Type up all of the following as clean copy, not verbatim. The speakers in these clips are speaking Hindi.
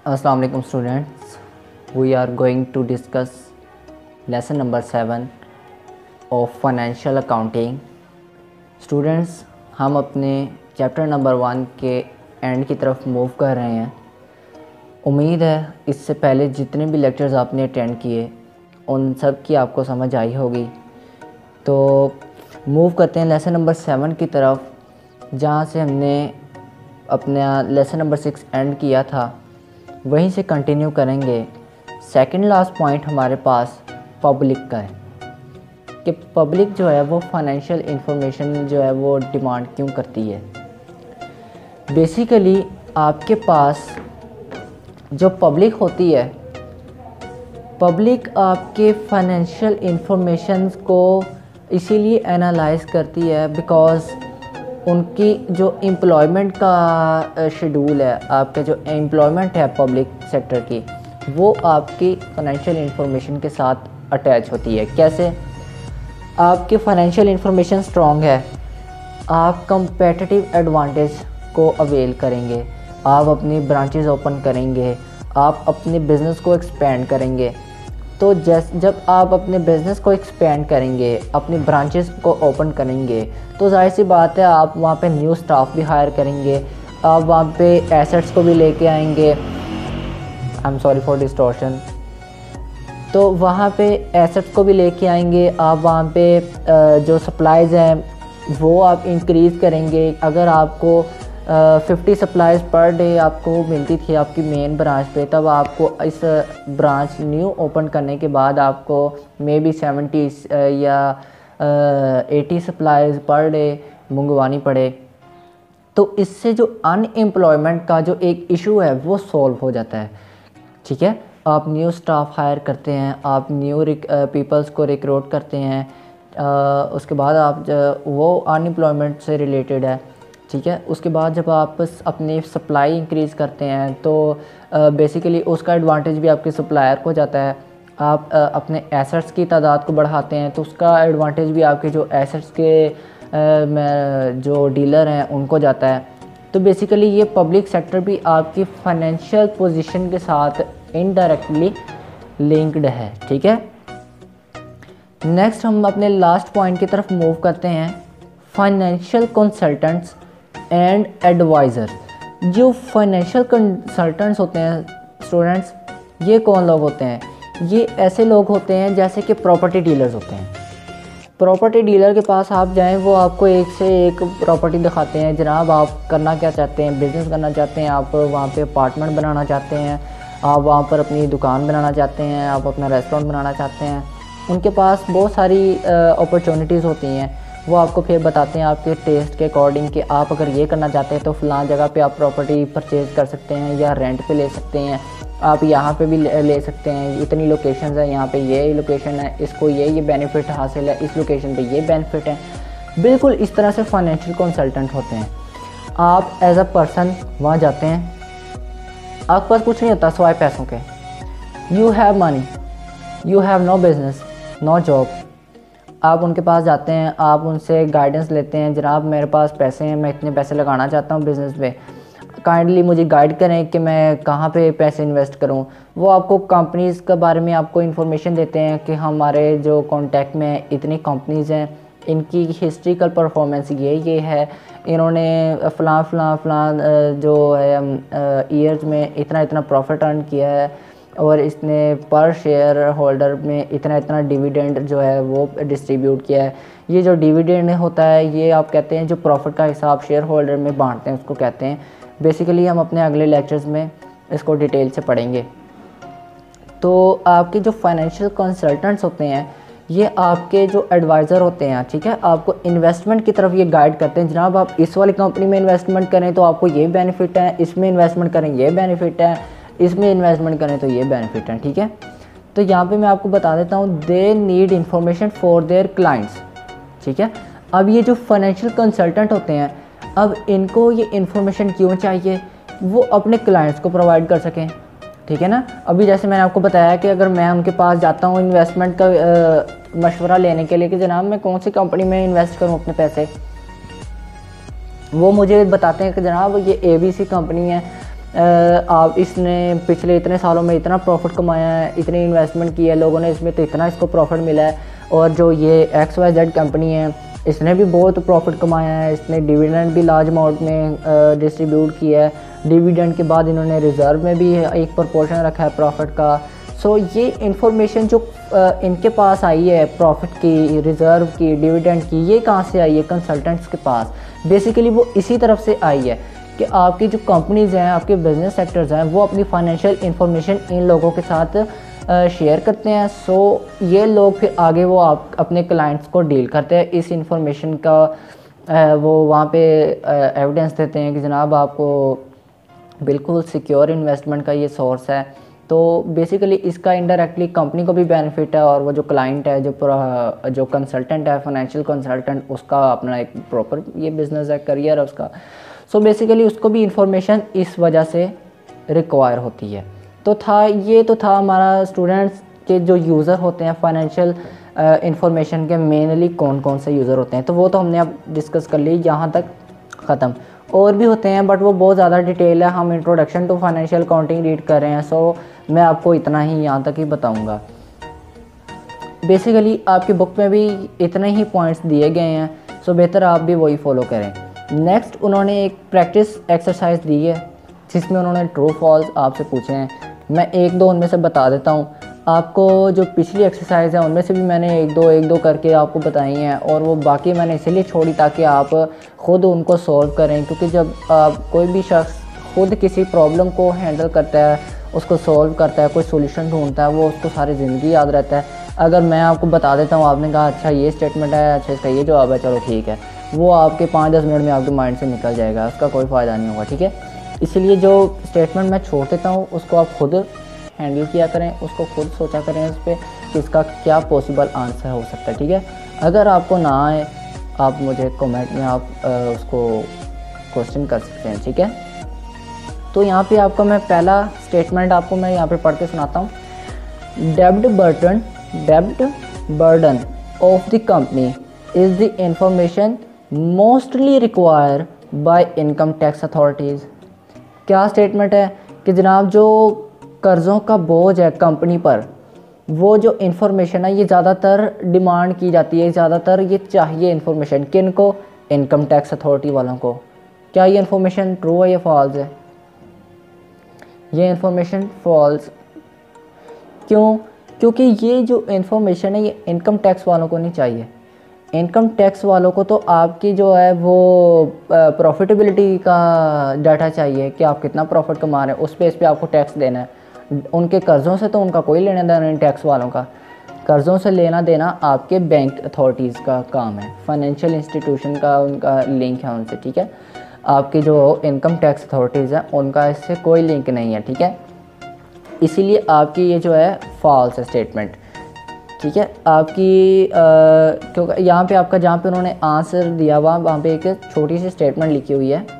Assalamu alaikum students. We are going to discuss lesson number 7 of financial accounting. Students, हम अपने चैप्टर नंबर 1 के एंड की तरफ मूव कर रहे हैं। उम्मीद है इससे पहले जितने भी लेक्चर्स आपने अटेंड किए उन सब की आपको समझ आई होगी। तो मूव करते हैं लेसन नंबर 7 की तरफ, जहाँ से हमने अपना लेसन नंबर 6 एंड किया था, वहीं से कंटिन्यू करेंगे। सेकंड लास्ट पॉइंट हमारे पास पब्लिक का है कि पब्लिक जो है वो फाइनेंशियल इंफॉर्मेशन जो है वो डिमांड क्यों करती है। बेसिकली आपके पास जो पब्लिक होती है, पब्लिक आपके फाइनेंशियल इंफॉर्मेशन को इसीलिए एनालाइज करती है बिकॉज़ उनकी जो एम्प्लॉयमेंट का शेड्यूल है, आपके जो एम्प्लॉयमेंट है पब्लिक सेक्टर की, वो आपकी फाइनेंशियल इंफॉर्मेशन के साथ अटैच होती है। कैसे? आपकी फाइनेंशियल इंफॉर्मेशन स्ट्रॉन्ग है, आप कंपेटिटिव एडवांटेज को अवेल करेंगे, आप अपनी ब्रांचेस ओपन करेंगे, आप अपने बिज़नेस को एक्सपेंड करेंगे। तो जब आप अपने बिज़नेस को एक्सपेंड करेंगे, अपनी ब्रांचेस को ओपन करेंगे, तो जाहिर सी बात है आप वहाँ पे न्यू स्टाफ भी हायर करेंगे, आप वहाँ पे एसेट्स को भी लेके आएंगे। I am sorry for distortion. तो वहाँ पे एसेट्स को भी लेके आएंगे, आप वहाँ पे जो सप्लाईज़ हैं वो आप इंक्रीज़ करेंगे। अगर आपको 50 सप्लाईज़ पर डे आपको मिलती थी आपकी मेन ब्रांच पे, तब आपको इस ब्रांच न्यू ओपन करने के बाद आपको मे बी 70 या 80 सप्लाईज़ पर डे मंगवानी पड़े। तो इससे जो अनएम्प्लॉयमेंट का जो एक इशू है वो सॉल्व हो जाता है। ठीक है, आप न्यू स्टाफ हायर करते हैं, आप न्यू पीपल्स को रिक्रूट करते हैं, उसके बाद आप वो अनएम्प्लॉयमेंट से रिलेटेड है। ठीक है, उसके बाद जब आप अपनी सप्लाई इंक्रीज़ करते हैं तो बेसिकली उसका एडवांटेज भी आपके सप्लायर को जाता है। आप अपने एसेट्स की तादाद को बढ़ाते हैं तो उसका एडवांटेज भी आपके जो एसेट्स के जो डीलर हैं उनको जाता है। तो बेसिकली ये पब्लिक सेक्टर भी आपकी फाइनेंशियल पोजीशन के साथ इनडायरेक्टली लिंक्ड है। ठीक है, नेक्स्ट हम अपने लास्ट पॉइंट की तरफ मूव करते हैं, फाइनेंशियल कंसल्टेंट्स एंड एडवाइज़र। जो फाइनेंशियल कंसल्टेंट्स होते हैं स्टूडेंट्स, ये कौन लोग होते हैं? ये ऐसे लोग होते हैं जैसे कि प्रॉपर्टी डीलर्स होते हैं। प्रॉपर्टी डीलर के पास आप जाएं, वो आपको एक से एक प्रॉपर्टी दिखाते हैं। जनाब आप करना क्या चाहते हैं? बिज़नेस करना चाहते हैं, आप वहाँ पे अपार्टमेंट बनाना चाहते हैं, आप वहाँ पर अपनी दुकान बनाना चाहते हैं, आप अपना रेस्टोरेंट बनाना चाहते हैं। उनके पास बहुत सारी अपॉर्चुनिटीज़ होती हैं। वो आपको फिर बताते हैं आपके टेस्ट के अकॉर्डिंग कि आप अगर ये करना चाहते हैं तो फ़लाँ जगह पे आप प्रॉपर्टी परचेज़ कर सकते हैं या रेंट पे ले सकते हैं, आप यहाँ पे भी ले सकते हैं। इतनी लोकेशंस है, यहाँ पे ये लोकेशन है, इसको ये बेनिफिट हासिल है, इस लोकेशन पे ये बेनिफिट है। बिल्कुल इस तरह से फाइनेंशियल कंसल्टेंट होते हैं। आप एज अ पर्सन वहाँ जाते हैं, आपके पास कुछ नहीं होता सिवाय पैसों के। You have money, you have no business, no job. आप उनके पास जाते हैं, आप उनसे गाइडेंस लेते हैं, जनाब मेरे पास पैसे हैं, मैं इतने पैसे लगाना चाहता हूँ बिज़नेस में, काइंडली मुझे गाइड करें कि मैं कहाँ पे पैसे इन्वेस्ट करूँ। वो आपको कंपनीज़ के बारे में आपको इन्फॉर्मेशन देते हैं कि हमारे जो कॉन्टैक्ट में इतनी कंपनीज़ हैं, इनकी हिस्ट्रिकल परफॉर्मेंस ये है, इन्होंने फ़लाँ जो है ईयर्स में इतना प्रॉफिट अर्न किया है और इसने पर शेयर होल्डर में इतना डिविडेंड जो है वो डिस्ट्रीब्यूट किया है। ये जो डिविडेंड होता है, ये आप कहते हैं जो प्रॉफिट का हिसाब शेयर होल्डर में बांटते हैं उसको कहते हैं। बेसिकली हम अपने अगले लेक्चर्स में इसको डिटेल से पढ़ेंगे। तो आपके जो फाइनेंशियल कंसल्टेंट्स होते हैं, ये आपके जो एडवाइज़र होते हैं। ठीक है, आपको इन्वेस्टमेंट की तरफ ये गाइड करते हैं। जनाब आप इस वाली कंपनी में इन्वेस्टमेंट करें तो आपको ये बेनिफिट है, इसमें इन्वेस्टमेंट करें ये बेनिफिट है, इसमें इन्वेस्टमेंट करें तो ये बेनिफिट है। ठीक है, तो यहाँ पे मैं आपको बता देता हूँ, they need information for their clients. ठीक है, अब ये जो फाइनेंशियल कंसल्टेंट होते हैं, अब इनको ये इन्फॉर्मेशन क्यों चाहिए? वो अपने क्लाइंट्स को प्रोवाइड कर सकें। ठीक है ना, अभी जैसे मैंने आपको बताया कि अगर मैं उनके पास जाता हूँ इन्वेस्टमेंट का मशवरा लेने के लिए कि जनाब मैं कौन सी कंपनी में इन्वेस्ट करूँ अपने पैसे, वो मुझे बताते हैं कि जनाब ये ABC कंपनी है, आप इसने पिछले इतने सालों में इतना प्रॉफिट कमाया है, इतनी इन्वेस्टमेंट की है लोगों ने इसमें, तो इतना इसको प्रॉफिट मिला है। और जो ये XYZ कंपनी है इसने भी बहुत प्रॉफिट कमाया है, इसने डिविडेंड भी लार्ज अमाउंट में डिस्ट्रीब्यूट किया है। डिविडेंड के बाद इन्होंने रिज़र्व में भी एक प्रोपोर्शन रखा है प्रॉफिट का। सो ये इंफॉर्मेशन जो इनके पास आई है प्रॉफिट की, रिज़र्व की, डिविडेंड की, ये कहाँ से आई है? कंसल्टेंट्स के पास। बेसिकली वो इसी तरफ से आई है कि आपकी जो कंपनीज़ हैं, आपके बिजनेस सेक्टर्स हैं, वो अपनी फाइनेंशियल इंफॉर्मेशन इन लोगों के साथ शेयर करते हैं। सो ये लोग फिर आगे वो आप अपने क्लाइंट्स को डील करते हैं। इस इंफॉर्मेशन का वो वहाँ पे एविडेंस देते हैं कि जनाब आपको बिल्कुल सिक्योर इन्वेस्टमेंट का ये सोर्स है। तो बेसिकली इसका इनडायरेक्टली कंपनी को भी बेनिफिट है, और वो जो क्लाइंट है, जो कंसल्टेंट है, फाइनेंशियल कंसल्टेंट, उसका अपना एक प्रॉपर ये बिज़नेस है, करियर है उसका। सो बेसिकली उसको भी इंफॉर्मेशन इस वजह से रिक्वायर होती है। ये तो था हमारा स्टूडेंट्स के जो यूज़र होते हैं फाइनेंशियल इंफॉर्मेशन के, मेनली कौन कौन से यूज़र होते हैं, तो वो तो हमने अब डिस्कस कर ली, यहाँ तक ख़त्म। और भी होते हैं बट वो बहुत ज़्यादा डिटेल है, हम introduction to financial accounting read कर रहे हैं। सो मैं आपको इतना ही यहाँ तक ही बताऊँगा। बेसिकली आपकी बुक में भी इतने ही पॉइंट्स दिए गए हैं, सो बेहतर आप भी वही फॉलो करें। नेक्स्ट उन्होंने एक प्रैक्टिस एक्सरसाइज दी है जिसमें उन्होंने ट्रू फॉल्स आपसे पूछे हैं। मैं एक दो उनमें से बता देता हूँ आपको। जो पिछली एक्सरसाइज है उनमें से भी मैंने एक दो करके आपको बताई हैं, और वो बाकी मैंने इसलिए छोड़ी ताकि आप ख़ुद उनको सॉल्व करें, क्योंकि जब कोई भी शख्स खुद किसी प्रॉब्लम को हैंडल करता है, उसको सॉल्व करता है, कोई सोल्यूशन ढूंढता है, वो उसको सारी ज़िंदगी याद रहता है। अगर मैं आपको बता देता हूँ, आपने कहा अच्छा ये स्टेटमेंट है, अच्छा इसका ये जवाब है, चलो ठीक है, वो आपके 5-10 मिनट में आपके माइंड से निकल जाएगा, उसका कोई फ़ायदा नहीं होगा। ठीक है, इसलिए जो स्टेटमेंट मैं छोड़ देता हूँ उसको आप खुद हैंडल किया करें, उसको खुद सोचा करें उस पर कि इसका क्या पॉसिबल आंसर हो सकता है। ठीक है, अगर आपको ना आए आप मुझे कमेंट में आप उसको क्वेश्चन कर सकते हैं। ठीक है, तो यहाँ पे आपको मैं पहला स्टेटमेंट आपको मैं यहाँ पे पढ़ के सुनाता हूँ। डेब्ट burden of the company is the information mostly required by income tax authorities. क्या स्टेटमेंट है कि जनाब जो कर्ज़ों का बोझ है कंपनी पर, वो जो इन्फॉर्मेशन है ये ज़्यादातर डिमांड की जाती है, ज़्यादातर ये चाहिए इन्फॉर्मेशन किन को? इनकम टैक्स अथॉरिटी वालों को। क्या ये इन्फॉर्मेशन ट्रू है या फॉल्स है? ये इन्फॉर्मेशन फॉल्स। क्यों? क्योंकि ये जो इन्फॉर्मेशन है ये इनकम टैक्स वालों को नहीं चाहिए। इनकम टैक्स वालों को तो आपकी जो है वो प्रॉफिटेबिलिटी का डाटा चाहिए कि आप कितना प्रॉफिट कमा रहे हैं, उस बेस पे आपको टैक्स देना है। उनके कर्ज़ों से तो उनका कोई लेना देना नहीं, टैक्स वालों का। कर्ज़ों से लेना देना आपके बैंक अथॉरिटीज़ का काम है, फाइनेंशियल इंस्टीट्यूशन का उनका लिंक है उनसे। ठीक है, आपकी जो इनकम टैक्स अथॉरिटीज़ हैं उनका इससे कोई लिंक नहीं है। ठीक है, इसीलिए आपकी ये जो है फॉल्स है स्टेटमेंट। ठीक है, आपकी क्योंकि यहाँ पे आपका जहाँ पे उन्होंने आंसर दिया हुआ वहाँ पे एक छोटी सी स्टेटमेंट लिखी हुई है,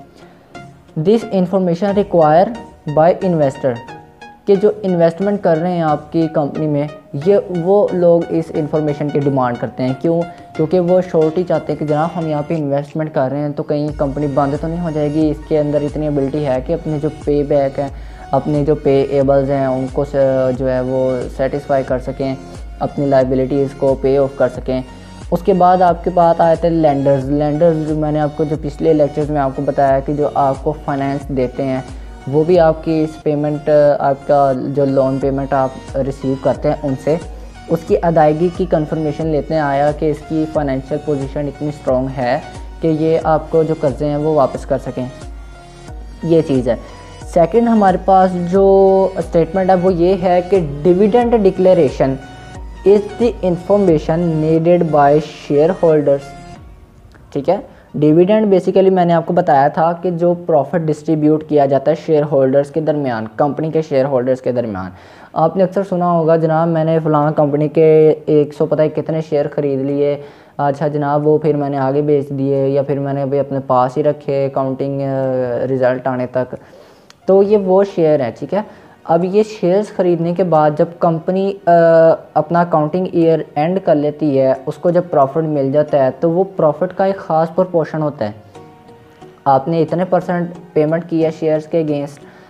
this information require by investor, कि जो इन्वेस्टमेंट कर रहे हैं आपकी कंपनी में, ये वो लोग इस इंफॉर्मेशन की डिमांड करते हैं। क्यों? क्योंकि वो श्योरिटी चाहते हैं कि जनाब हम यहाँ पे इन्वेस्टमेंट कर रहे हैं तो कहीं कंपनी बंद तो नहीं हो जाएगी, इसके अंदर इतनी एबिलिटी है कि अपने जो पे बैक है, अपने जो पे एबल्स हैं उनको जो है वो सेटिस्फाई कर सकें, अपनी लाइबिलिटीज़ को पे ऑफ कर सकें। उसके बाद आपके पास आए थे लेंडर्स। जो मैंने आपको जो पिछले लेक्चर्स में आपको बताया कि जो आपको फाइनेंस देते हैं वो भी आपकी इस पेमेंट, आपका जो लोन पेमेंट आप रिसीव करते हैं उनसे, उसकी अदायगी की कंफर्मेशन लेते हैं आया कि इसकी फ़ाइनेंशियल पोजीशन इतनी स्ट्रॉन्ग है कि ये आपको जो कर्ज़े हैं वो वापस कर सकें। ये चीज़ है। सेकंड हमारे पास जो स्टेटमेंट है वो ये है कि dividend declaration is the information needed by share holders. ठीक है, डिविडेंड बेसिकली मैंने आपको बताया था कि जो प्रॉफिट डिस्ट्रीब्यूट किया जाता है शेयर होल्डर्स के दरमियान, कंपनी के शेयर होल्डर्स के दरमियान। आपने अक्सर सुना होगा जनाब मैंने फ़लाँ कंपनी के 100 पता है कितने शेयर ख़रीद लिए, अच्छा जनाब वो फिर मैंने आगे बेच दिए, या फिर मैंने अभी अपने पास ही रखे अकाउंटिंग रिज़ल्ट आने तक। तो ये वो शेयर है। ठीक है, अब ये शेयर्स ख़रीदने के बाद जब कंपनी अपना अकाउंटिंग ईयर एंड कर लेती है, उसको जब प्रॉफिट मिल जाता है तो वो प्रॉफिट का एक ख़ास प्रोपोर्शन होता है। आपने इतने % पेमेंट किया शेयर्स के अगेंस्ट,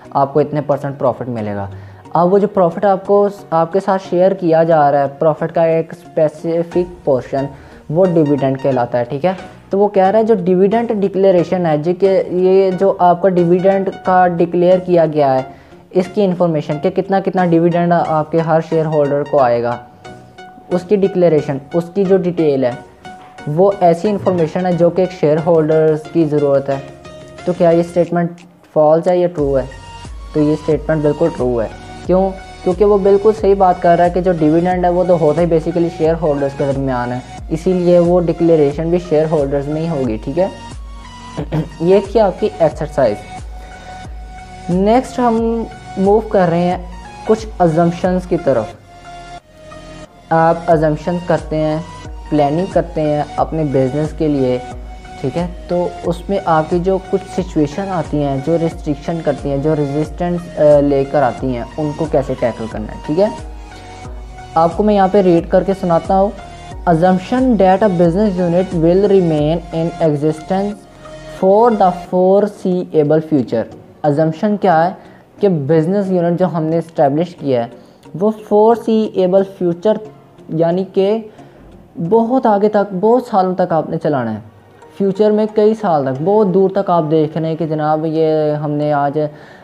आपको इतने % प्रॉफिट मिलेगा। अब वो जो प्रॉफिट आपको आपके साथ शेयर किया जा रहा है, प्रॉफिट का एक स्पेसिफिक पोर्शन, वो डिविडेंड कहलाता है, ठीक है। तो वो कह रहा है जो डिविडेंड डिक्लेरेशन है जी के ये जो आपका डिविडेंड का डिक्लेयर किया गया है, इसकी इन्फॉर्मेशन कि कितना कितना डिविडेंड आपके हर शेयर होल्डर को आएगा, उसकी डिक्लेरेशन, उसकी जो डिटेल है, वो ऐसी इन्फॉर्मेशन है जो कि एक शेयर होल्डर्स की ज़रूरत है। तो क्या ये स्टेटमेंट फॉल्स है या ट्रू है? तो ये स्टेटमेंट बिल्कुल ट्रू है। क्यों? क्योंकि वो बिल्कुल सही बात कर रहा है कि जो डिविडेंड है वो तो होता ही बेसिकली शेयर होल्डर्स के दरमियान है, इसीलिए वो डिक्लेरेशन भी शेयर होल्डर्स में ही होगी, ठीक है। ये थी आपकी एक्सरसाइज। नेक्स्ट हम मूव कर रहे हैं कुछ अजम्पशंस की तरफ। आप अजम्पशंस करते हैं, प्लानिंग करते हैं अपने बिजनेस के लिए, ठीक है। तो उसमें आपकी जो कुछ सिचुएशन आती हैं, जो रिस्ट्रिक्शन करती हैं, जो रेजिस्टेंस लेकर आती हैं, उनको कैसे टैकल करना है, ठीक है। आपको मैं यहाँ पे रीड करके सुनाता हूँ। assumption that a business unit will remain in existence for the foreseeable future। assumption क्या है कि बिजनेस यूनिट जो हमने इस्टेब्लिश किया है वो foreseeable future यानी कि बहुत आगे तक, बहुत सालों तक आपने चलाना है। फ्यूचर में कई साल तक, बहुत दूर तक आप देख रहे हैं कि जनाब ये हमने आज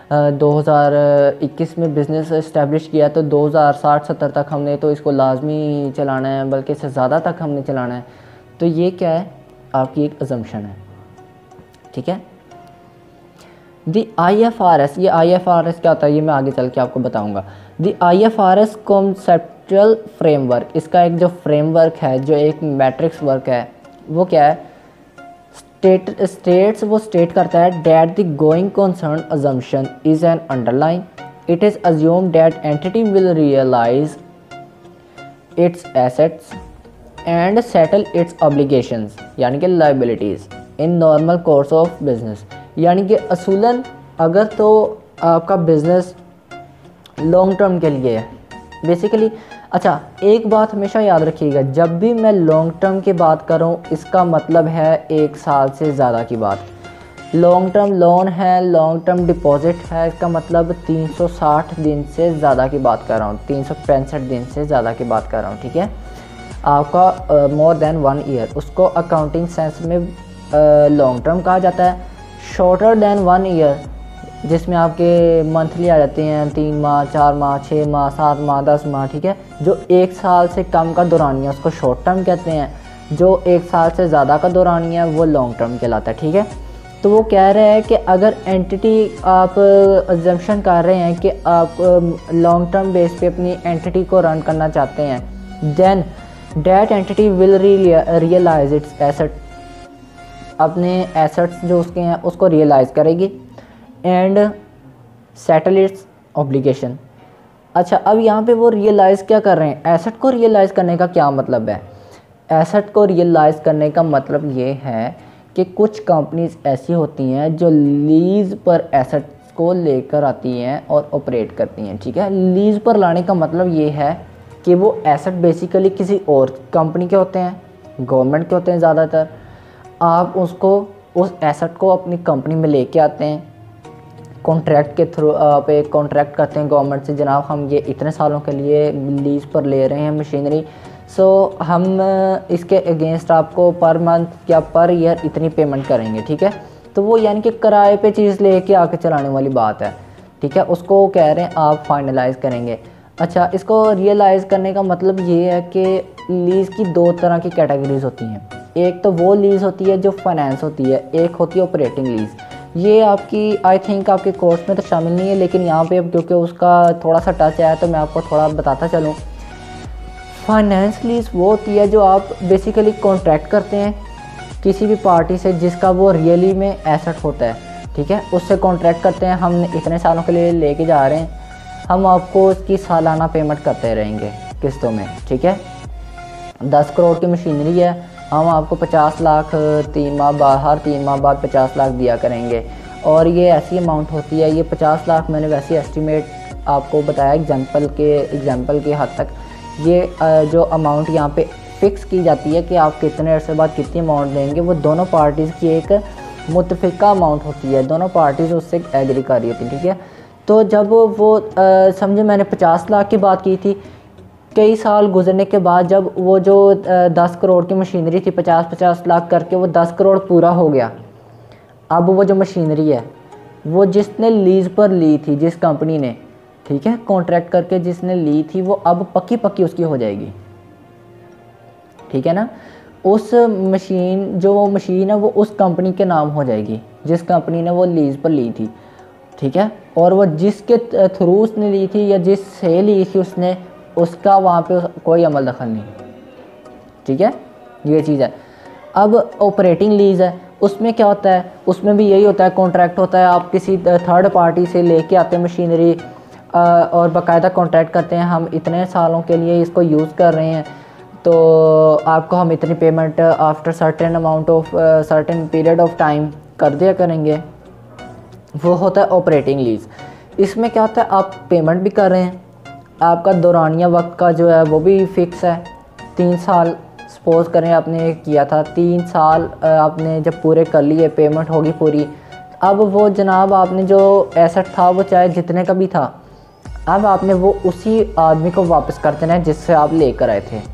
2021 में बिज़नेस इस्टेब्लिश किया तो 2060-70 तक हमने तो इसको लाजमी चलाना है, बल्कि इससे ज़्यादा तक हमने चलाना है। तो ये क्या है? आपकी एक अजम्पशन है, ठीक है। दी IFRS, ये IFRS क्या होता है ये मैं आगे चल के आपको बताऊंगा। दी IFRS कॉन्सेप्चुअल फ्रेमवर्क, इसका एक जो फ्रेमवर्क है, जो एक मैट्रिक्स वर्क है, वो क्या है? स्टेट्स वो स्टेट करता है that the going concern assumption is an underline, it is assume that entity will realise its assets and settle its obligations यानी कि liabilities in normal course of business. यानी कि असूलन अगर तो आपका बिज़नेस लॉन्ग टर्म के लिए है बेसिकली। अच्छा, एक बात हमेशा याद रखिएगा, जब भी मैं लॉन्ग टर्म की बात करूं इसका मतलब है 1 साल से ज़्यादा की बात। लॉन्ग टर्म लोन है, लॉन्ग टर्म डिपॉजिट है, इसका मतलब 360 दिन से ज़्यादा की बात कर रहा हूँ, 365 दिन से ज़्यादा की बात कर रहा हूँ, ठीक है। आपका मोर देन 1 ईयर, उसको अकाउंटिंग सेंस में लॉन्ग टर्म कहा जाता है। शॉर्टर देन 1 ईयर जिसमें आपके मंथली आ जाते हैं 3 माह, 4 माह, 6 माह, 7 माह, 10 माह, ठीक है। जो 1 साल से कम का दौरानिया उसको शॉर्ट टर्म कहते हैं, जो 1 साल से ज़्यादा का दौरानिया वो लॉन्ग टर्म कहलाता है, ठीक है। तो वो कह रहे हैं कि अगर एंटिटी आप अजम्पशन कर रहे हैं कि आप लॉन्ग टर्म बेस पे अपनी एंटिटी को रन करना चाहते हैं, then that entity will realise its asset, अपने एसेट्स जो उसके हैं उसको रियलाइज़ करेगी एंड सेटल इट्स ऑब्लिगेशन। अच्छा, अब यहाँ पे वो रियलाइज़ क्या कर रहे हैं? एसेट को रियलाइज़ करने का क्या मतलब है? एसेट को रियलाइज़ करने का मतलब ये है कि कुछ कंपनीज ऐसी होती हैं जो लीज़ पर एसेट्स को लेकर आती हैं और ऑपरेट करती हैं, ठीक है। लीज़ पर लाने का मतलब ये है कि वो एसेट बेसिकली किसी और कंपनी के होते हैं, गवर्नमेंट के होते हैं ज़्यादातर। आप उसको उस एसेट को अपनी कंपनी में लेके आते हैं, कॉन्ट्रैक्ट के थ्रू आप एक कॉन्ट्रैक्ट करते हैं गवर्नमेंट से, जनाब हम ये इतने सालों के लिए लीज़ पर ले रहे हैं मशीनरी, सो हम इसके अगेंस्ट आपको पर मंथ या पर ईयर इतनी पेमेंट करेंगे, ठीक है। तो वो यानी कि किराए पे चीज़ लेके आके चलाने वाली बात है, ठीक है। उसको कह रहे हैं आप फाइनलाइज़ करेंगे। अच्छा, इसको रियलाइज़ करने का मतलब ये है कि लीज़ की 2 तरह की कैटेगरीज होती हैं। एक तो वो लीज़ होती है जो फाइनेंस होती है, एक होती है ऑपरेटिंग लीज़। ये आपकी आई थिंक आपके कोर्स में तो शामिल नहीं है, लेकिन यहाँ पे क्योंकि उसका थोड़ा सा टच आया तो मैं आपको थोड़ा बताता चलूँ। फाइनेंस लीज़ वो होती है जो आप बेसिकली कॉन्ट्रैक्ट करते हैं किसी भी पार्टी से जिसका वो रियली में एसेट होता है, ठीक है। उससे कॉन्ट्रैक्ट करते हैं, हम इतने सालों के लिए लेके जा रहे हैं, हम आपको उसकी सालाना पेमेंट करते रहेंगे किस्तों में, ठीक है। 10 करोड़ की मशीनरी है, हम आपको 50 लाख 3 माह बाद, हर 3 माह बाद 50 लाख दिया करेंगे। और ये ऐसी अमाउंट होती है, ये 50 लाख मैंने वैसे एस्टिमेट आपको बताया एग्जाम्पल के हद तक। ये जो अमाउंट यहाँ पे फिक्स की जाती है कि आप कितने अरसे बाद कितनी अमाउंट देंगे, वो दोनों पार्टीज़ की एक मुतफ़िका अमाउंट होती है, दोनों पार्टीज़ उससे एग्री कर रही होती है, ठीक है। तो जब वो समझे मैंने 50 लाख की बात की थी, कई साल गुजरने के बाद जब वो जो 10 करोड़ की मशीनरी थी 50-50 लाख करके वो 10 करोड़ पूरा हो गया, अब वो जो मशीनरी है वो जिसने लीज़ पर ली थी, जिस कंपनी ने, ठीक है, कॉन्ट्रैक्ट करके जिसने ली थी, वो अब पक्की पक्की उसकी हो जाएगी, ठीक है ना। उस मशीन, जो वो मशीन है वो उस कंपनी के नाम हो जाएगी जिस कंपनी ने वो लीज़ पर ली थी, ठीक है। और वो जिसके थ्रू उसने ली थी या जिससे ली थी उसने, उसका वहाँ पे कोई अमल दखल नहीं, ठीक है, ये चीज़ है। अब ऑपरेटिंग लीज़ है, उसमें क्या होता है, उसमें भी यही होता है, कॉन्ट्रैक्ट होता है, आप किसी थर्ड पार्टी से लेके आते हैं मशीनरी और बाकायदा कॉन्ट्रैक्ट करते हैं, हम इतने सालों के लिए इसको यूज़ कर रहे हैं, तो आपको हम इतनी payment after certain amount of certain period of time कर दिया करेंगे, वो होता है ऑपरेटिंग लीज़। इसमें क्या होता है, आप पेमेंट भी कर रहे हैं, आपका दौरानिया वक्त का जो है वो भी फिक्स है, 3 साल सपोज़ करें आपने किया था, 3 साल आपने जब पूरे कर लिए, पेमेंट होगी पूरी, अब वो जनाब आपने जो एसेट था वो चाहे जितने का भी था, अब आपने वो उसी आदमी को वापस कर देना है जिससे आप लेकर आए थे,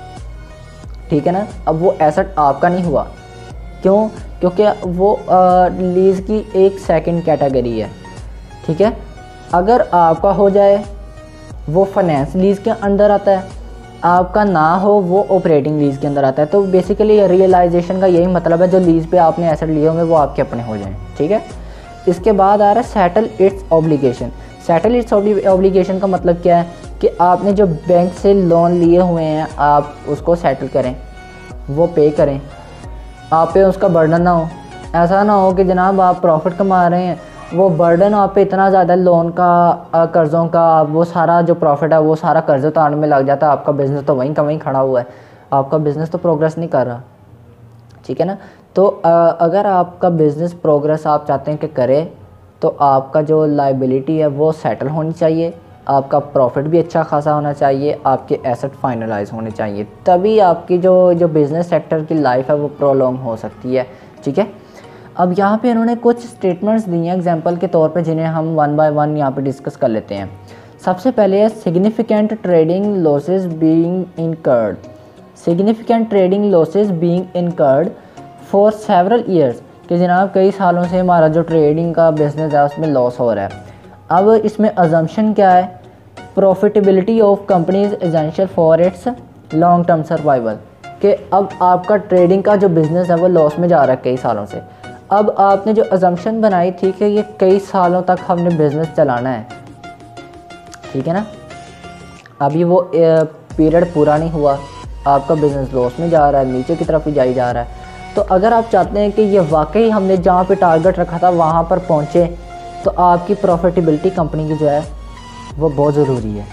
ठीक है ना। अब वो एसेट आपका नहीं हुआ, क्यों? क्योंकि वो लीज़ की एक सेकंड कैटेगरी है, ठीक है। अगर आपका हो जाए वो फाइनेंस लीज़ के अंदर आता है, आपका ना हो वो ऑपरेटिंग लीज़ के अंदर आता है। तो बेसिकली रियलाइजेशन का यही मतलब है, जो लीज़ पे आपने एसेट लिए होंगे वो आपके अपने हो जाएं, ठीक है। इसके बाद आ रहा है settle its obligation. Settle its obligation का मतलब क्या है कि आपने जो बैंक से लोन लिए हुए हैं आप उसको सेटल करें, वो पे करें, आप पे उसका बर्डन ना हो। ऐसा ना हो कि जनाब आप प्रॉफिट कमा रहे हैं, वो बर्डन आप पे इतना ज़्यादा लोन का, कर्ज़ों का, वो सारा जो प्रॉफिट है वो सारा कर्ज़ उतारने में लग जाता है, आपका बिज़नेस तो वहीं का वहीं खड़ा हुआ है, आपका बिज़नेस तो प्रोग्रेस नहीं कर रहा, ठीक है ना। तो अगर आपका बिज़नेस प्रोग्रेस आप चाहते हैं कि करे, तो आपका जो लाइबिलिटी है वो सेटल होनी चाहिए, आपका प्रॉफिट भी अच्छा खासा होना चाहिए, आपके एसेट फाइनलाइज होने चाहिए, तभी आपकी जो बिज़नेस सेक्टर की लाइफ है वो प्रोलॉन्ग हो सकती है, ठीक है। अब यहाँ पे इन्होंने कुछ स्टेटमेंट्स दी हैं एग्जांपल के तौर पे, जिन्हें हम वन बाय वन यहाँ पे डिस्कस कर लेते हैं। सबसे पहले है significant trading losses being incurred. Significant trading losses being incurred for several years, कि जनाब कई सालों से हमारा जो ट्रेडिंग का बिज़नेस है उसमें लॉस हो रहा है। अब इसमें अजम्पशन क्या है, profitability of companies essential for its long term survival, कि अब आपका ट्रेडिंग का जो बिज़नेस है वो लॉस में जा रहा है कई सालों से। अब आपने जो अजम्पशन बनाई थी कि ये कई सालों तक हमने बिज़नेस चलाना है, ठीक है ना, अभी वो पीरियड पूरा नहीं हुआ, आपका बिज़नेस लॉस में जा रहा है, नीचे की तरफ ही जाई जा रहा है। तो अगर आप चाहते हैं कि ये वाकई हमने जहाँ पे टारगेट रखा था वहाँ पर पहुँचे, तो आपकी प्रॉफिटेबिलिटी कंपनी की जो है वो बहुत ज़रूरी है।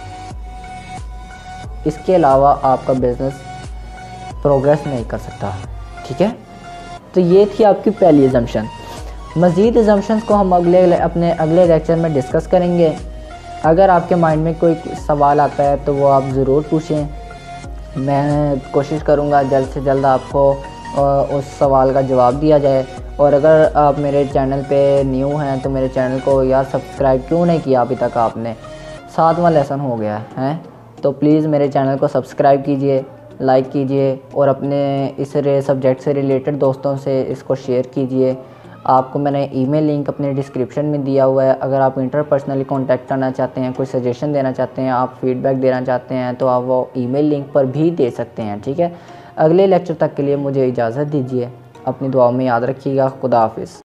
इसके अलावा आपका बिज़नेस प्रोग्रेस नहीं कर सकता, ठीक है। तो ये थी आपकी पहली अजम्पशन। मज़ीद अजम्पशंस को हम अपने अगले लेक्चर में डिस्कस करेंगे। अगर आपके माइंड में कोई सवाल आता है तो वो आप ज़रूर पूछें, मैं कोशिश करूँगा जल्द से जल्द आपको उस सवाल का जवाब दिया जाए। और अगर आप मेरे चैनल पे न्यू हैं तो मेरे चैनल को यार सब्सक्राइब क्यों नहीं किया अभी तक आपने, 7वां लेसन हो गया है, तो प्लीज़ मेरे चैनल को सब्सक्राइब कीजिए, लाइक कीजिए और अपने इस सब्जेक्ट से रिलेटेड दोस्तों से इसको शेयर कीजिए। आपको मैंने ईमेल लिंक अपने डिस्क्रिप्शन में दिया हुआ है, अगर आप इंटरपर्सनली कांटेक्ट करना चाहते हैं, कोई सजेशन देना चाहते हैं, आप फीडबैक देना चाहते हैं, तो आप वो ईमेल लिंक पर भी दे सकते हैं, ठीक है। अगले लेक्चर तक के लिए मुझे इजाज़त दीजिए, अपनी दुआओं में याद रखिएगा। खुदा हाफिज़।